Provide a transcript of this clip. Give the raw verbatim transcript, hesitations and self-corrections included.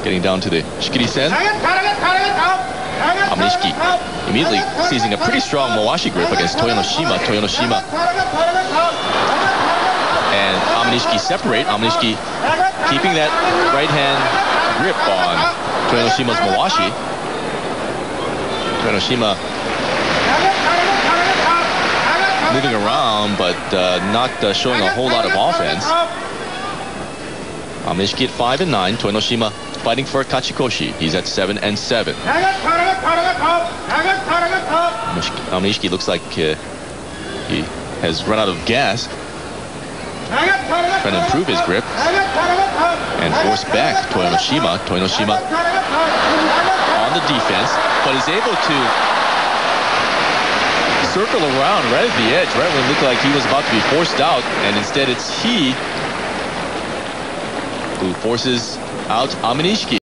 Getting down to the Shikiri-sen. Amanishiki immediately seizing a pretty strong Mawashi grip against Toyonoshima. Toyonoshima and Amanishiki separate. Amanishiki keeping that right hand grip on Toyonoshima's Mawashi. Toyonoshima moving around, but uh, not uh, showing a whole lot of offense. Amanishiki at five and nine. Toyonoshima fighting for Kachikoshi. He's at seven and seven. Amanishiki looks like uh, he has run out of gas. Trying to improve his grip and force back Toyonoshima. Toyonoshima on the defense, but is able to circle around right at the edge, right when it looked like he was about to be forced out, and instead it's he who forces out Amanishiki.